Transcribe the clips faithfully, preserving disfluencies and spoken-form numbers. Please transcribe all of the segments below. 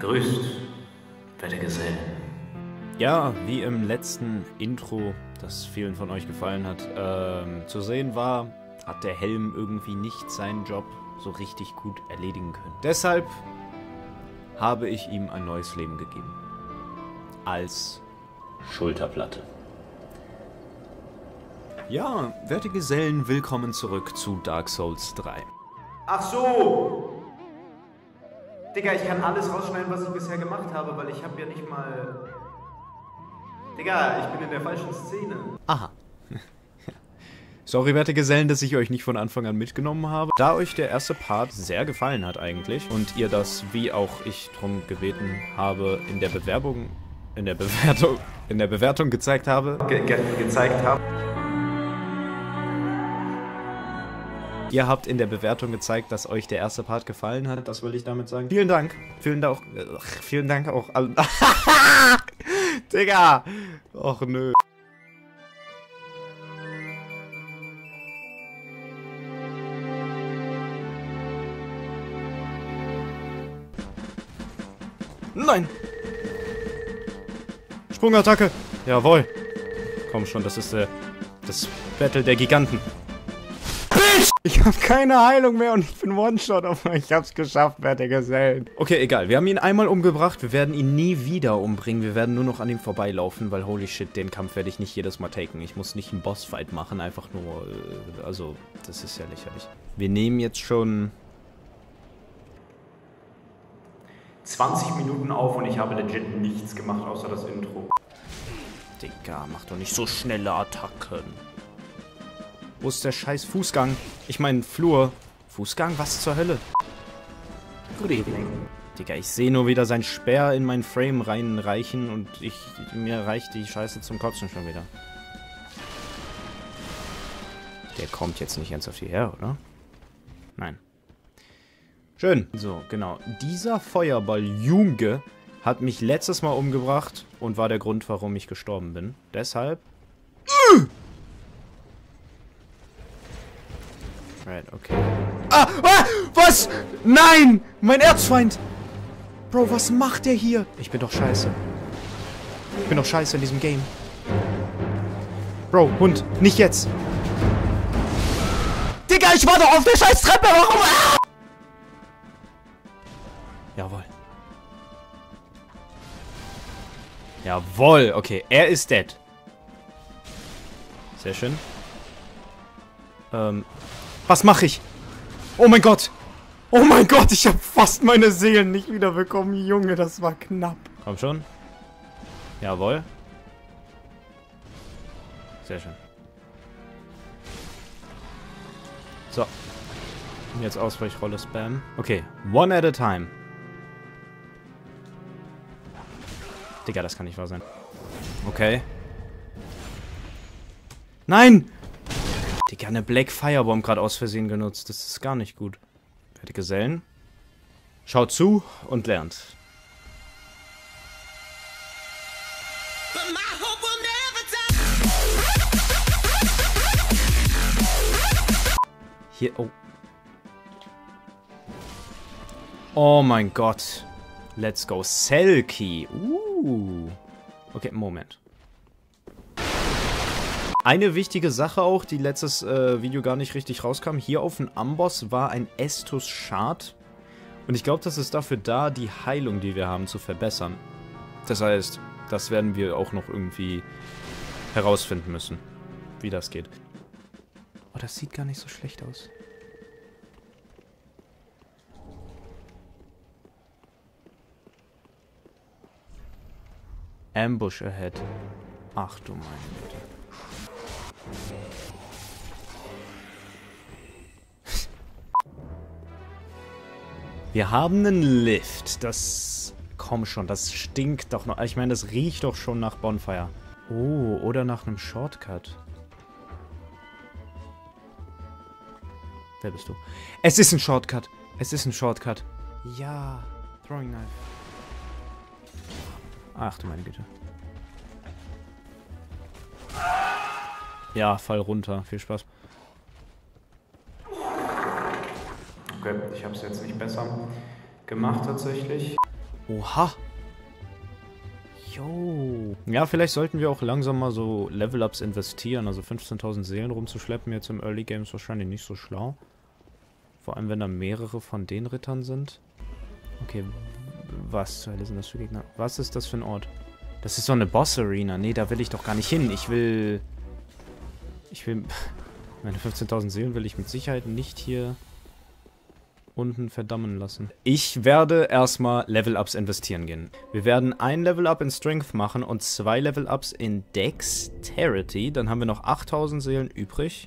Gegrüßt, werte Gesellen. Ja, wie im letzten Intro, das vielen von euch gefallen hat, ähm, zu sehen war, hat der Helm irgendwie nicht seinen Job so richtig gut erledigen können. Deshalb habe ich ihm ein neues Leben gegeben. Als Schulterplatte. Ja, werte Gesellen, willkommen zurück zu Dark Souls drei. Ach so! Digga, ich kann alles rausschneiden, was ich bisher gemacht habe, weil ich habe ja nicht mal... Digga, ich bin in der falschen Szene. Aha. Sorry, werte Gesellen, dass ich euch nicht von Anfang an mitgenommen habe. Da euch der erste Part sehr gefallen hat eigentlich und ihr das, wie auch ich drum gebeten habe, in der Bewerbung, in der Bewertung, in der Bewertung gezeigt habe. Ge ge gezeigt habe. Ihr habt in der Bewertung gezeigt, dass euch der erste Part gefallen hat. Das will ich damit sagen. Vielen Dank. Vielen Dank auch. Äh, vielen Dank auch an. Digga! Och nö. Nein! Sprungattacke! Jawohl! Komm schon, das ist äh, das Battle der Giganten. Ich habe keine Heilung mehr und ich bin One-Shot, aber ich hab's geschafft, werte Gesellen. Okay, egal. Wir haben ihn einmal umgebracht. Wir werden ihn nie wieder umbringen. Wir werden nur noch an ihm vorbeilaufen, weil holy shit, den Kampf werde ich nicht jedes Mal taken. Ich muss nicht einen Bossfight machen, einfach nur... Äh, also, das ist ja lächerlich. Wir nehmen jetzt schon... zwanzig Minuten auf und ich habe legit nichts gemacht, außer das Intro. Digga, mach doch nicht so schnelle Attacken. Wo ist der scheiß Fußgang? Ich meine Flur. Fußgang? Was zur Hölle? Good evening. Digga, ich sehe nur wieder sein Speer in meinen Frame reinreichen und ich mir reicht die Scheiße zum Kotzen schon wieder. Der kommt jetzt nicht ernsthaft hierher, oder? Nein. Schön. So, genau. Dieser Feuerball Junge hat mich letztes Mal umgebracht und war der Grund, warum ich gestorben bin. Deshalb... Right, okay. Ah, ah! Was? Nein! Mein Erzfeind! Bro, was macht der hier? Ich bin doch scheiße. Ich bin doch scheiße in diesem Game. Bro, Hund, nicht jetzt! Digga, ich war doch auf der scheiß Treppe! Warum? Ah! Jawohl. Jawohl, okay, er ist dead. Sehr schön. Ähm... Was mache ich? Oh mein Gott! Oh mein Gott, ich habe fast meine Seelen nicht wiederbekommen. Junge, das war knapp. Komm schon. Jawohl. Sehr schön. So. Und jetzt Ausweichrolle spam. Okay, one at a time. Digga, das kann nicht wahr sein. Okay. Nein! Digga, eine Black Firebomb gerade aus Versehen genutzt. Das ist gar nicht gut. Werte Gesellen. Schaut zu und lernt. Hier, oh. Oh mein Gott. Let's go. Selkie. Uh. Okay, Moment. Eine wichtige Sache auch, die letztes äh, Video gar nicht richtig rauskam. Hier auf dem Amboss war ein Estus Shard. Und ich glaube, das ist dafür da, die Heilung, die wir haben, zu verbessern. Das heißt, das werden wir auch noch irgendwie herausfinden müssen, wie das geht. Oh, das sieht gar nicht so schlecht aus. Ambush ahead. Ach du meine Güte. Wir haben einen Lift. Das... Komm schon, das stinkt doch noch. Ich meine, das riecht doch schon nach Bonfire. Oh, oder nach einem Shortcut. Wer bist du? Es ist ein Shortcut. Es ist ein Shortcut. Ja. Throwing Knife. Ach du meine Güte. Ja, fall runter. Viel Spaß. Okay, ich habe es jetzt nicht besser gemacht tatsächlich. Oha. Jo. Ja, vielleicht sollten wir auch langsam mal so Level-Ups investieren. Also fünfzehntausend Seelen rumzuschleppen jetzt im Early Game ist wahrscheinlich nicht so schlau. Vor allem, wenn da mehrere von den Rittern sind. Okay, was zur Hölle sind das für Gegner? Was ist das für ein Ort? Das ist so eine Boss-Arena. Nee, da will ich doch gar nicht hin. Ich will... Ich will... Meine fünfzehntausend Seelen will ich mit Sicherheit nicht hier unten verdammen lassen. Ich werde erstmal Level-Ups investieren gehen. Wir werden ein Level-Up in Strength machen und zwei Level-Ups in Dexterity. Dann haben wir noch achttausend Seelen übrig.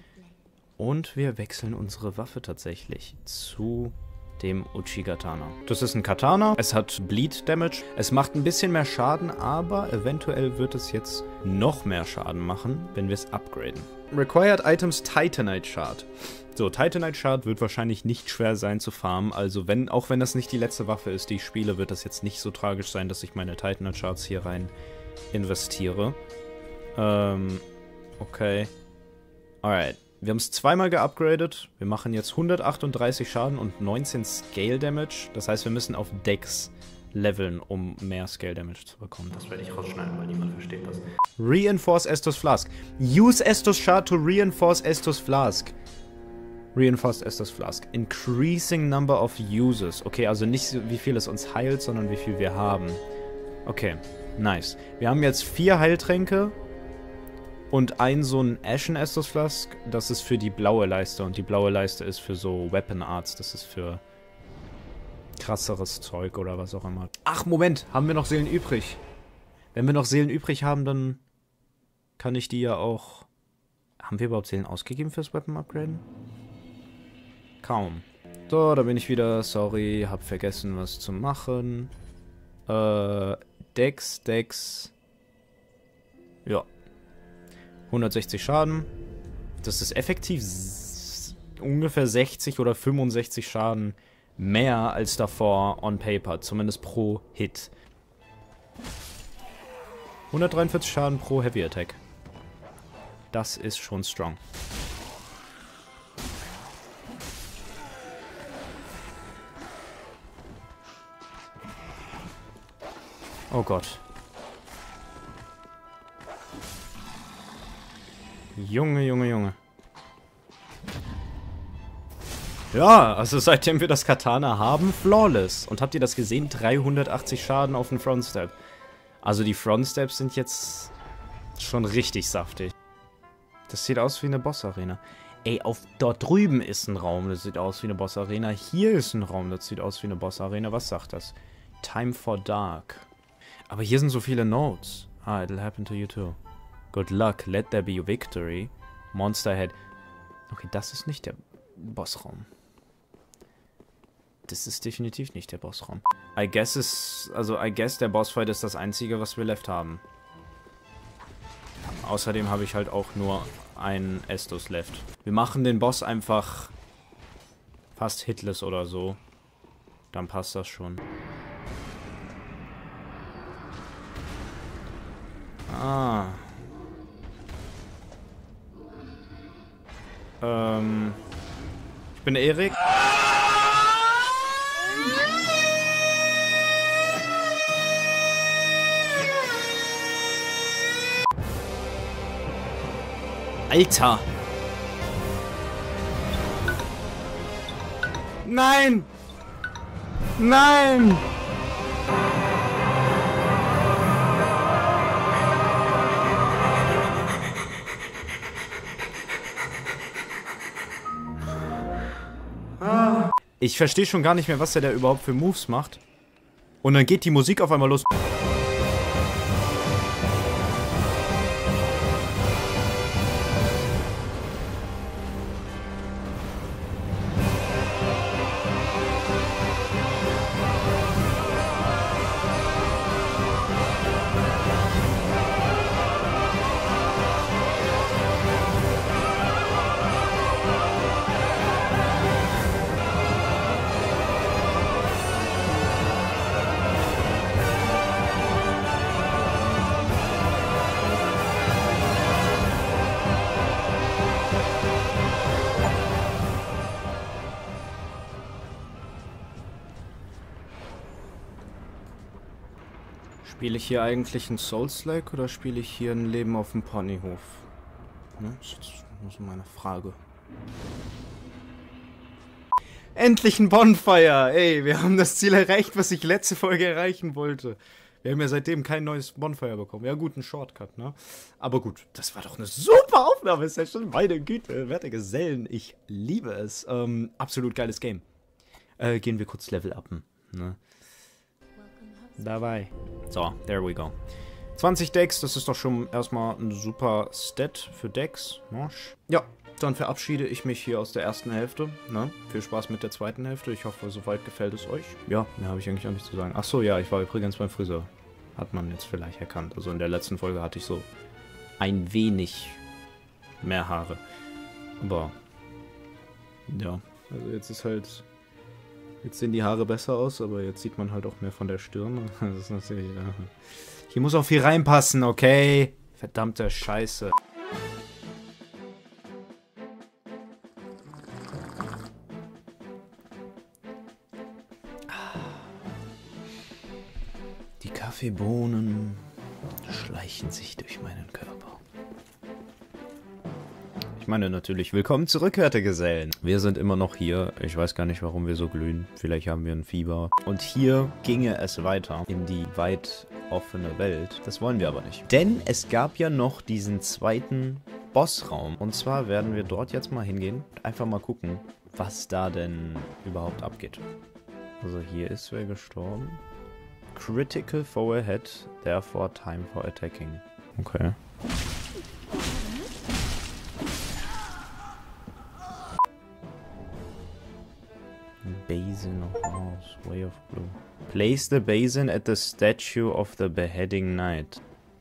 Und wir wechseln unsere Waffe tatsächlich zu dem Uchigatana. Das ist ein Katana. Es hat Bleed Damage. Es macht ein bisschen mehr Schaden, aber eventuell wird es jetzt noch mehr Schaden machen, wenn wir es upgraden. Required Items Titanite Shard. So, Titanite Shard wird wahrscheinlich nicht schwer sein zu farmen. Also wenn, auch wenn das nicht die letzte Waffe ist, die ich spiele, wird das jetzt nicht so tragisch sein, dass ich meine Titanite Shards hier rein investiere. Ähm, okay. Alright. Wir haben es zweimal geupgradet. Wir machen jetzt hundertachtunddreißig Schaden und neunzehn Scale Damage. Das heißt, wir müssen auf Dex leveln, um mehr Scale Damage zu bekommen. Das werde ich rausschneiden, weil niemand versteht das. Reinforce Estus Flask. Use Estus Shard to reinforce Estus Flask. Reinforced Estus Flask. Increasing number of uses. Okay, also nicht wie viel es uns heilt, sondern wie viel wir haben. Okay, nice. Wir haben jetzt vier Heiltränke. Und ein so ein Ashen Estus Flask, das ist für die blaue Leiste. Und die blaue Leiste ist für so Weapon Arts. Das ist für krasseres Zeug oder was auch immer. Ach, Moment. Haben wir noch Seelen übrig? Wenn wir noch Seelen übrig haben, dann kann ich die ja auch... Haben wir überhaupt Seelen ausgegeben fürs Weapon Upgraden? Kaum. So, da bin ich wieder. Sorry, hab vergessen, was zu machen. Äh, Dex, Dex. Ja. hundertsechzig Schaden. Das ist effektiv ungefähr sechzig oder fünfundsechzig Schaden mehr als davor on paper. Zumindest pro Hit. hundertdreiundvierzig Schaden pro Heavy Attack. Das ist schon strong. Oh Gott. Junge, Junge, Junge. Ja, also seitdem wir das Katana haben, flawless. Und habt ihr das gesehen? dreihundertachtzig Schaden auf den Frontstep. Also die Frontsteps sind jetzt schon richtig saftig. Das sieht aus wie eine Boss-Arena. Ey, auf dort drüben ist ein Raum, das sieht aus wie eine Boss-Arena. Hier ist ein Raum, das sieht aus wie eine Boss-Arena. Was sagt das? Time for Dark. Aber hier sind so viele Notes. Ah, it'll happen to you too. Good luck, let there be victory. Monster Head. Okay, das ist nicht der Bossraum. Das ist definitiv nicht der Bossraum. I guess ist, also I guess der Bossfight ist das einzige, was wir left haben. Außerdem habe ich halt auch nur einen Estus left. Wir machen den Boss einfach fast hitless oder so. Dann passt das schon. Ah. Ähm. Ich bin Erik. Alter! Nein! Nein! Ich verstehe schon gar nicht mehr, was der da überhaupt für Moves macht. Und dann geht die Musik auf einmal los. Spiele ich hier eigentlich ein Souls-like oder spiele ich hier ein Leben auf dem Ponyhof? Ne? Das ist jetzt nur meine Frage. Endlich ein Bonfire! Ey, wir haben das Ziel erreicht, was ich letzte Folge erreichen wollte. Wir haben ja seitdem kein neues Bonfire bekommen. Ja gut, ein Shortcut, ne? Aber gut, das war doch eine super Aufnahme. Ist ja schon meine Güte. Werte Gesellen, ich liebe es. Ähm, absolut geiles Game. Äh, gehen wir kurz Level upen, ne? Dabei. So, there we go. zwanzig Decks, das ist doch schon erstmal ein super Stat für Decks. Ne? Ja, dann verabschiede ich mich hier aus der ersten Hälfte. Ne? Viel Spaß mit der zweiten Hälfte. Ich hoffe, soweit gefällt es euch. Ja, mehr habe ich eigentlich auch nicht zu sagen. Achso, ja, ich war übrigens beim Friseur. Hat man jetzt vielleicht erkannt. Also in der letzten Folge hatte ich so ein wenig mehr Haare. Aber, ja, also jetzt ist halt... Jetzt sehen die Haare besser aus, aber jetzt sieht man halt auch mehr von der Stirn. Das ist natürlich... Ja. Hier muss auch viel reinpassen, okay? Verdammte Scheiße. Die Kaffeebohnen schleichen sich durch meinen Körper. Ich meine natürlich, willkommen zurück, werte Gesellen. Wir sind immer noch hier. Ich weiß gar nicht, warum wir so glühen. Vielleicht haben wir ein Fieber. Und hier ginge es weiter in die weit offene Welt. Das wollen wir aber nicht. Denn es gab ja noch diesen zweiten Bossraum. Und zwar werden wir dort jetzt mal hingehen und einfach mal gucken, was da denn überhaupt abgeht. Also hier ist wer gestorben. Critical foe ahead, therefore time for attacking. Okay. Basin of Walls, Way of Blue. Place the basin at the statue of the beheading knight.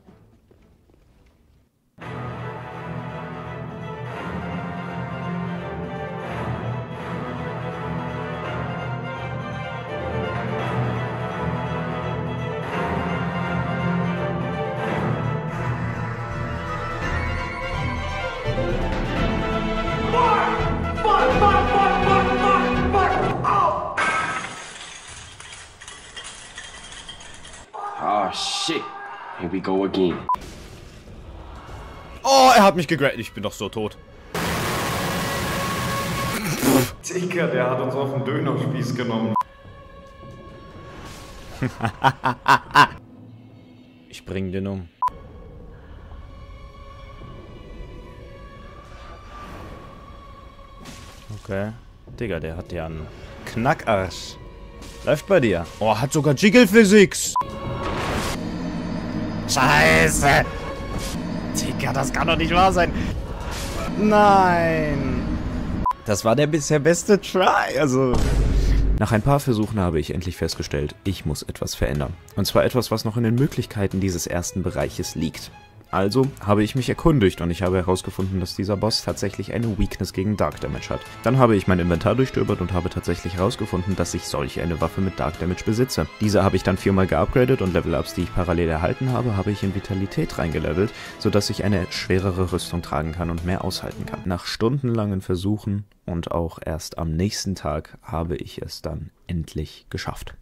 Oh shit, here we go again. Oh, er hat mich gegradet. Ich bin doch so tot. Digga, der hat uns auf den Dönerspieß genommen. Ich bring den um. Okay. Digga, der hat ja einen Knackarsch. Läuft bei dir. Oh, hat sogar Jiggle Physics. Scheiße. Digga, das kann doch nicht wahr sein. Nein. Das war der bisher beste Try. Also... Nach ein paar Versuchen habe ich endlich festgestellt, ich muss etwas verändern. Und zwar etwas, was noch in den Möglichkeiten dieses ersten Bereiches liegt. Also habe ich mich erkundigt und ich habe herausgefunden, dass dieser Boss tatsächlich eine Weakness gegen Dark Damage hat. Dann habe ich mein Inventar durchstöbert und habe tatsächlich herausgefunden, dass ich solch eine Waffe mit Dark Damage besitze. Diese habe ich dann viermal geupgradet und Level-Ups, die ich parallel erhalten habe, habe ich in Vitalität reingelevelt, sodass ich eine schwerere Rüstung tragen kann und mehr aushalten kann. Nach stundenlangen Versuchen und auch erst am nächsten Tag habe ich es dann endlich geschafft.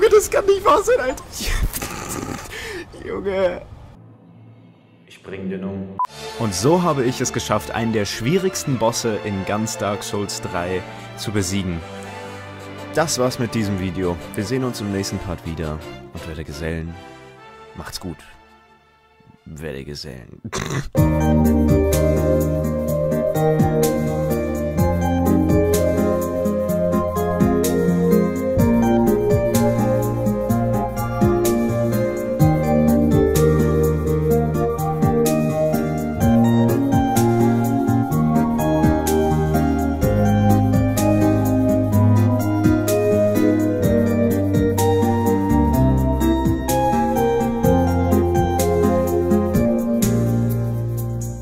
Das kann nicht wahr sein, Alter. Junge. Ich bring den um. Und so habe ich es geschafft, einen der schwierigsten Bosse in ganz Dark Souls drei zu besiegen. Das war's mit diesem Video. Wir sehen uns im nächsten Part wieder. Und werde Gesellen, macht's gut. Werde Gesellen.